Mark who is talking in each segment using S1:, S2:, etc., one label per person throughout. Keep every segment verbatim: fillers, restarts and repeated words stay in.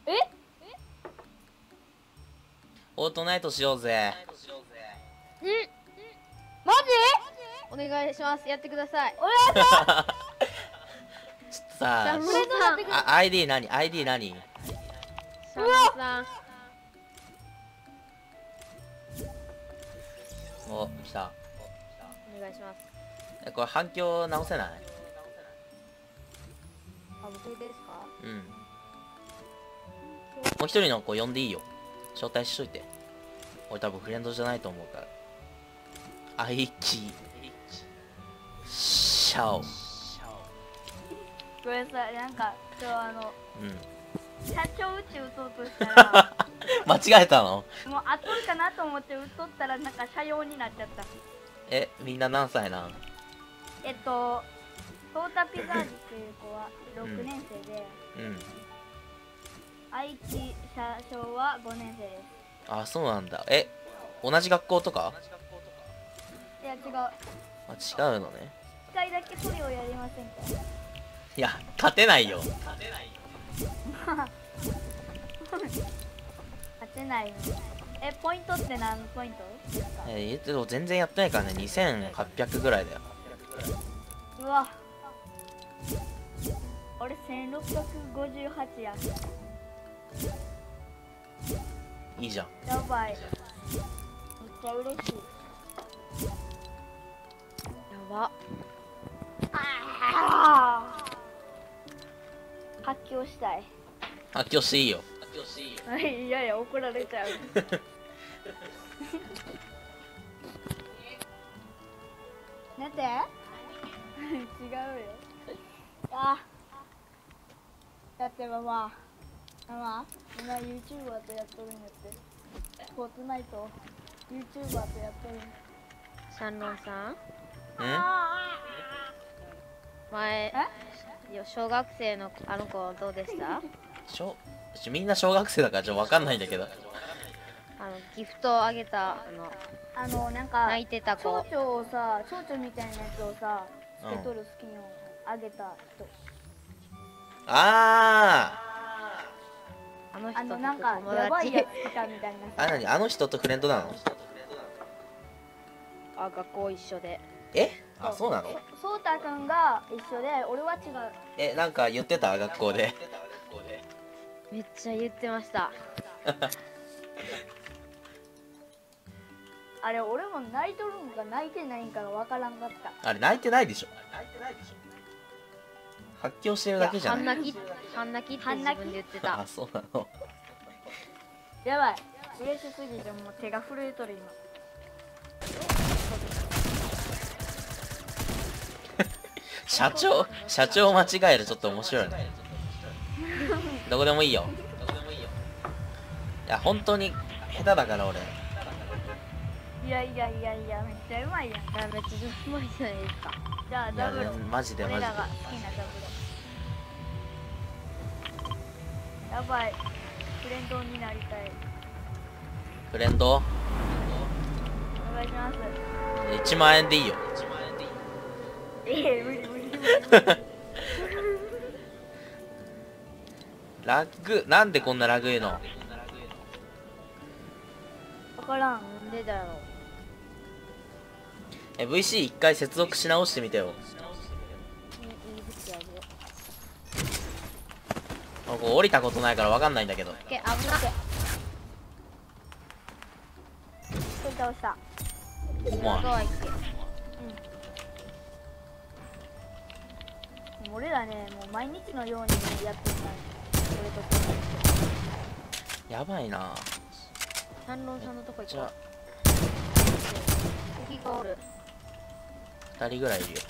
S1: え
S2: オートナイトしようぜ。
S1: んマジ
S3: お願いします。やってください。
S1: お願いします
S2: ちょっとさ
S3: シャンロ
S1: フレンドになってくれ
S2: あ アイディー 何 アイディー 何
S3: シャンロンさん。
S2: お来た。
S3: お願いします。
S2: えこれ反響直せない？
S3: あ、僕ですか？
S2: うんもう一人の子呼んでいいよ。招待しといて。俺多分フレンドじゃないと思うからアイキシャオ。
S1: ごめんなさい、なんか今日あの
S2: うん
S1: 社長打ち打とうとしたら
S2: 間違えたの？
S1: もう当たるかなと思って打っとったらなんか社用になっちゃった。
S2: えみんな何歳なん？
S1: えっとトータピザージっていう子はろくねん生で、
S2: うん
S1: 愛知社長はごねん生で
S2: あそうなんだ。え同じ学校とか？
S1: す。いや違う、
S2: あ違うのね。
S1: いっかいだけトリオやりませんか？
S2: いや勝てないよ。
S1: 勝てないの。えポイントって何ポイントですか？
S2: え言っても全然やってないからね。にせんはっぴゃくぐらいだよ。
S1: うわ俺せんろっぴゃくごじゅうはちや。
S2: いいじゃん。
S1: やばい、めっちゃ嬉しい。
S3: やば。
S1: あー発狂したい。
S2: 発狂していいよ。
S1: いやいや怒られちゃうなんて違うよ。あだってママママ今 YouTuber とやっとるんやって。フォートナイト YouTuber とやっとるん。
S3: シャンロンさん。
S2: ん
S3: 前、いや小学生のあの子どうでした？
S2: 小ちょみんな小学生だからちょっと分かんないんだけど。
S3: あのギフトをあげたあの
S1: あのなんか
S3: 泣いてた子。
S1: 蝶々をさ蝶々みたいなやつをさつけとるスキンをあげた人。
S2: あ
S3: あの人と
S1: あのなんか
S3: 友
S1: やばいや
S3: 達。
S1: つ来たみたいな
S2: ーあ何あの人とフレンドなの？
S3: あ、学校一緒で。
S2: えあそうなの？
S1: そうたくんが一緒で俺は違う。
S2: えなんか言ってた学校で。
S3: めっちゃ言ってました。
S1: あれ俺も泣いとるんか泣いてないんかがわからんかった。
S2: あれ泣いてないでしょ。発狂してるだけじゃない？
S3: 半泣き半泣きって自分で言ってた
S2: あ。そうなの。
S1: やばい嬉しすぎてもう手が震えとる今。
S2: 社長社長間違えるちょっと面白いね。どこでもいいよ。いや本当に下手だから俺。
S1: いやいやいやいやめっちゃうまいやん。
S3: いやめっちゃうまいじゃないですか。
S1: じゃあ
S2: いや
S1: ダブル
S2: マジでマジで
S1: 俺らが好きなダブル。やばいフレンドになりたい。
S2: フレンド
S1: お願いします。
S2: いちまんえんでいいよ。
S1: ええ無理無理無理。
S2: ラグなんでこんなラグいの？
S1: わからん。
S3: なんでだろう。
S2: え ブイシー 一回接続し直してみてよ。
S3: いいですよ。
S2: あここ降りたことないからわかんないんだけど。
S3: オッケー、危なっ。
S1: これ倒した。
S2: も
S3: どうはいっけ。
S1: もう俺らねもう毎日のようにやってるから俺とこ
S2: うやばいな。
S3: シャンロンさんのとこ行
S2: じゃ
S3: こう。敵ゴール。
S2: あふたりぐらいいるよ。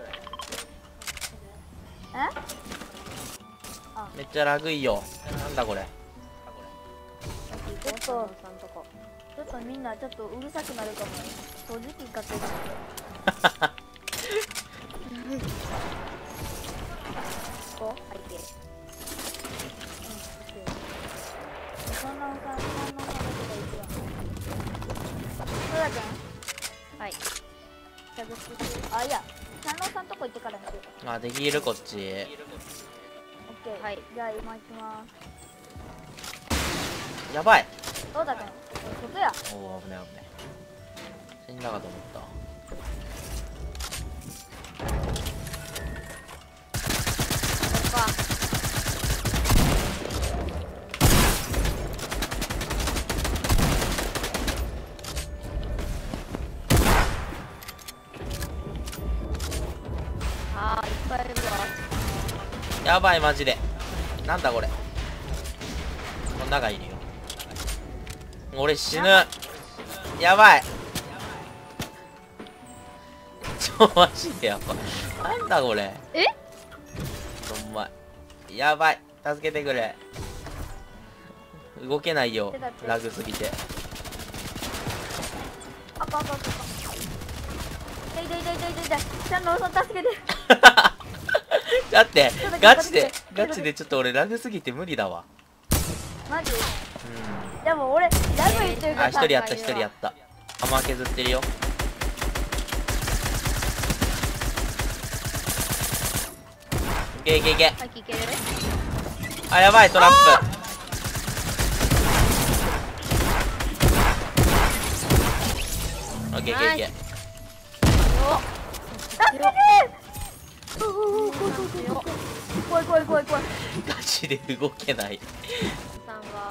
S1: え
S2: めっちゃラグいよ。なんだこれ。
S1: ちょっと
S3: シャンロンさんのとこ。
S1: ちょっとみんなちょっとうるさくなるかも。正直かける。こう背景。そんなおさんそんなおさんだけがいくわ。そうだくん
S3: はい。
S1: じゃあごちそうする。あいや三郎さんとこ行ってからにしようか。
S2: あできるこっち。
S1: オッケー。
S3: はい
S1: じゃあ今行きます。
S2: やばい。
S1: そうだから外や。
S2: おお、危ない危ない。死んだかと思った。
S3: そっか。あー、いっぱいいるわ。
S2: やばい、マジで。なんだこれ。こん中いるよ。俺死ぬ。やばい。ちょ、マジでやばい。なんだこれ。
S3: え
S2: ほんま。やばい。助けてくれ。動けないよ。ラグすぎて。
S1: あかんあかんあかん。痛い痛い痛い痛い痛い。ちゃんのさん助けて。
S2: だって
S1: ちょっと
S2: ガチで
S1: ちょっと
S2: ガチでちょっと俺ラグすぎて無理だわ。
S1: マジ？
S2: う
S1: でも俺ラグいってる
S2: ん。あ、
S1: から。
S2: 一人やった一人やった。弾削ってるよ。いけいけいけ。
S3: はい、聞ける？
S2: あ、やばいトラップ。オッケーいけいけ。
S1: 助けて。怖い怖い怖い怖い。
S2: ガチで動けない。
S3: さんが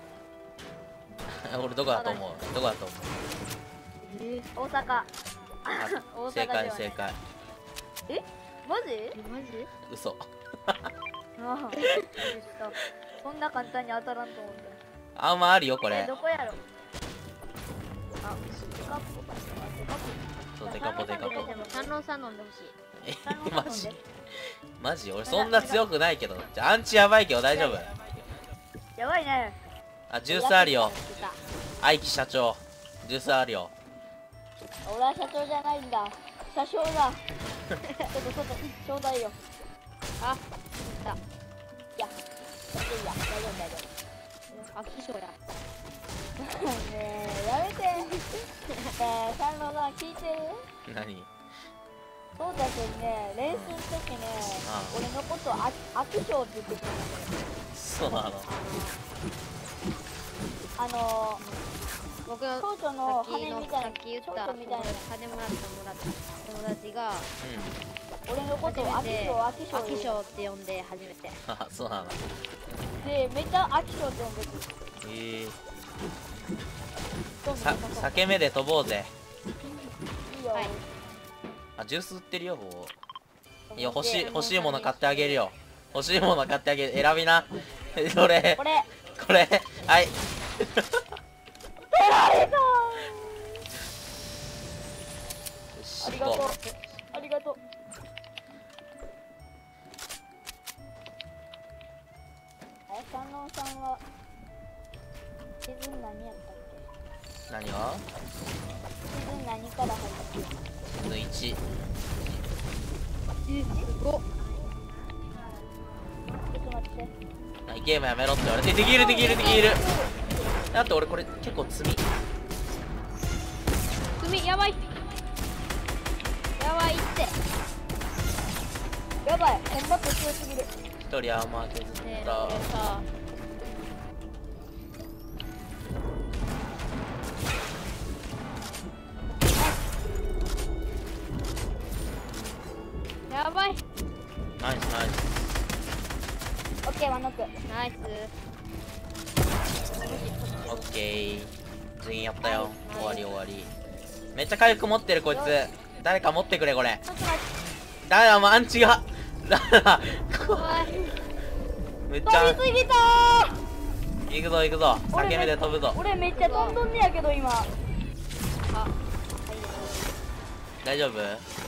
S2: 俺どこだと思う？どこだと思う？
S1: 大阪。
S2: あ
S1: 大阪
S2: 正解
S1: ではない
S2: 正解。
S1: え？マジ？
S3: え、マジ？
S2: 嘘。
S1: ああ。そんな簡単に当たらんと思うんだよ。
S2: あんまあるよこ
S1: え、
S2: れ。
S1: どこやろ？あ、デカポ。デカポ。
S2: そうデカポデカポ。
S3: でも三郎さん飲んでほしい。
S2: えマジマジ俺そんな強くないけど。じゃあアンチやばいけど大丈夫？
S1: やばいね。
S2: あ、ジュースあるよ。
S1: 来た。
S2: 愛機社長ジュースあるよ。
S1: 俺は社長じゃないんだ。車掌だ。ちょっとちょっとちょうだいよ。
S3: あ、来た。
S1: いや、いや、大丈夫大丈
S3: あ、秘書や。
S1: 夫。ねえ、やめて。ねえ、サンロさん聞いてる？
S2: 何？
S1: そうだけどね、練習の時ね、
S2: ああ
S1: 俺のことあ悪将って言ってくるんだよ。
S2: そうなの。
S1: あの
S3: 僕の
S1: 蝶々の
S3: さっきの
S1: 羽みたいな
S3: さっき言った
S1: 蝶々みたいな
S3: 羽もらったもらった友達が
S1: 俺のことを
S3: 初めて
S1: 秋将秋将
S3: 秋将って呼んで初めて。
S2: あ、そうなの。
S1: でめっちゃ秋将って呼んでる。
S2: ええ
S1: どんどん
S2: さ
S1: どんどん
S2: 裂け目で飛ぼうぜ。
S1: いいよ。
S3: はい
S2: あ、ジュース売ってるよ。ここいや、欲しい欲しいもの買ってあげるよ。欲しいもの買ってあげる。選びな。これ
S1: これ
S2: これはい
S1: 取られた。ありがとうありがとう。え、観音さんはシーズン何やったっけ？
S2: 何が？
S1: シーズン何から入ったっけ？
S2: のいち。
S3: え、すごっ。
S1: ちょっと待って。
S2: はい、ゲームやめろって言われて、できるできるできる。あと俺これ結構積み。
S3: 組やばい。やばいって。
S1: やばい、コンバット強すぎる。
S2: 一人アーマー削っ
S3: ねえ、
S2: た。
S3: これさ。やばい。
S2: ナイスナイス。
S1: オッケー、ワンノック。
S3: ナイス。
S2: オッケー。全員やったよ。終わり終わり。めっちゃ回復持ってるこいつ。誰か持ってくれこれ。
S1: ちょっと待って。
S2: 誰だもうアンチが。だだ
S3: 怖い。
S2: めっちゃ
S1: 飛びすぎたー。
S2: 行くぞ行くぞ。裂け目で飛ぶぞ。
S1: 俺めっちゃ飛んどんねやけど今。
S3: あ、
S2: 大丈夫？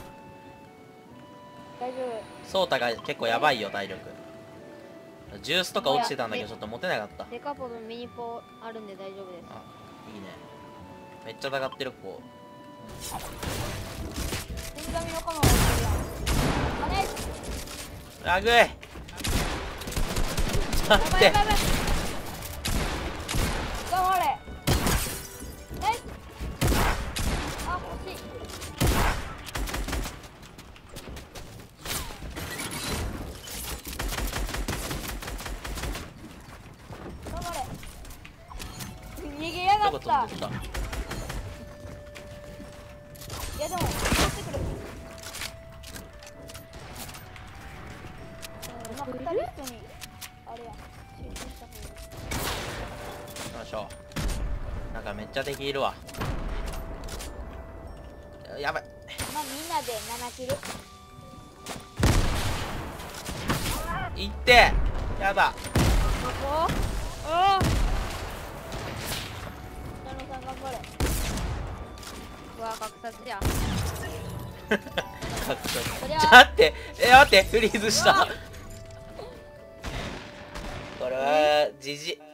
S1: 大丈
S2: ソータが結構やばいよ体力。ジュースとか落ちてたんだけどちょっと持てなかった。
S3: デカポのミニポあるんで大丈夫です。
S2: あ、いいね。めっちゃたがってる子。
S1: 夫。死神のカマをしてるやん。あね。
S2: ラグい。ちょっと待って。
S1: 頑張れ。ナイス。あ、欲しい。頑張れ。 った
S2: 飛んでった。
S1: いやでも取ってくる。マクタリストにあれや集中した方がいい。
S2: よいしょ。なんかめっちゃ敵いるわ。やばい。
S1: まあみんなでななキル。
S2: いってやだ。
S1: ここおお北野さん頑張れ。
S3: うわ格殺や。
S2: ちょっと待って、え待って、フリーズした。これはじじ